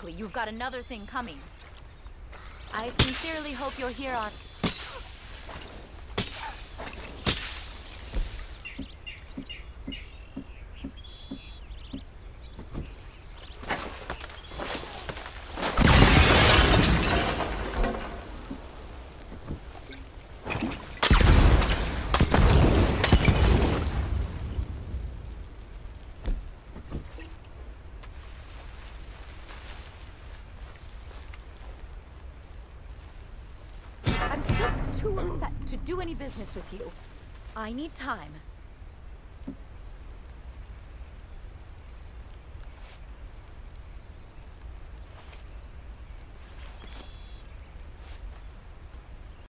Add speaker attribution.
Speaker 1: quickly. You've got another thing coming. I sincerely hope you're here on... I'm still too upset to do any business with you. I need time.